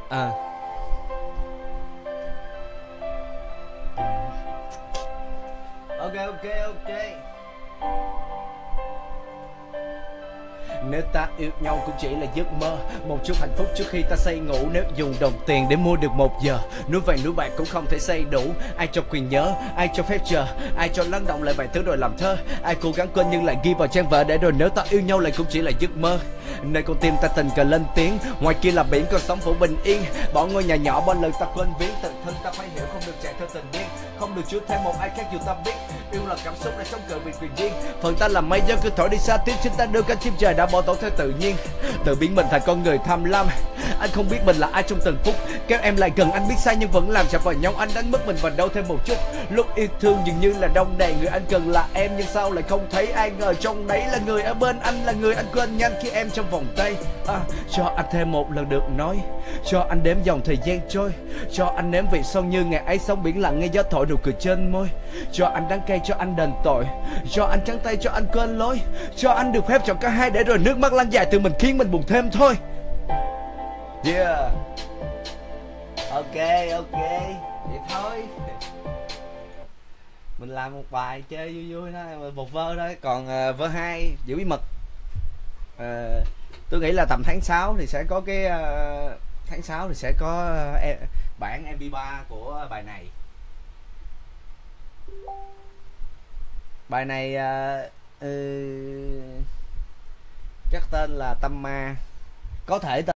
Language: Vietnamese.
À. Ok ok ok. Nếu ta yêu nhau cũng chỉ là giấc mơ, một chút hạnh phúc trước khi ta say ngủ. Nếu dùng đồng tiền để mua được 1 giờ, núi vàng núi bạc cũng không thể xây đủ. Ai cho quyền nhớ, ai cho phép chờ, ai cho lắng động lại vài thứ rồi làm thơ. Ai cố gắng quên nhưng lại ghi vào trang vở để rồi nếu ta yêu nhau lại cũng chỉ là giấc mơ. Nơi con tim ta tình cờ lên tiếng, ngoài kia là biển còn sống phủ bình yên. Bỏ ngôi nhà nhỏ bao lần ta quên viếng, tự thân ta phải hiểu không được chạy theo tình điên, không được chứa thêm một ai khác dù ta biết yêu là cảm xúc đã chống cự vì quyền riêng. Phần ta là mây gió cứ thổi đi xa tiếp, chính ta đưa cả chim trời đã bỏ tổ theo tự nhiên, tự biến mình thành con người tham lam. Anh không biết mình là ai trong từng phút, kéo em lại gần anh biết sai nhưng vẫn làm chạm vào nhau. Anh đánh mất mình vào đâu thêm một chút, lúc yêu thương dường như là đông đầy, người anh cần là em nhưng sao lại không thấy. Ai ngờ trong đấy là người ở bên anh, là người anh quên nhanh khi em trong vòng tay. Cho anh thêm một lần được nói, cho anh đếm dòng thời gian trôi, cho anh nếm vị sâu như ngày ấy sóng biển lặng nghe gió thổi nụ cười trên môi. Cho anh đắng cay, cho anh đền tội, cho anh trắng tay, cho anh quên lối, cho anh được phép chọn cả hai để rồi nước mắt lăn dài từ mình khiến mình buồn thêm thôi. Yeah. Ok ok, vậy thôi. Mình làm một bài chơi vui vui thôi, một vơ thôi. Còn vơ 2 giữ bí mật. Tôi nghĩ là tầm tháng 6 thì sẽ có cái tháng 6 thì sẽ có bản MP3 của bài này. Bài này chắc tên là Tâm Ma, có thể tên